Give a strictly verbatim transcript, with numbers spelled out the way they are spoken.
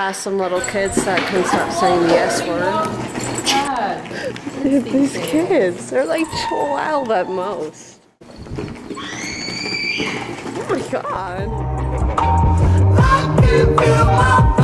ask some little kids that can stop saying the S word. Dude, these kids, they're like twelve at most. Oh my god.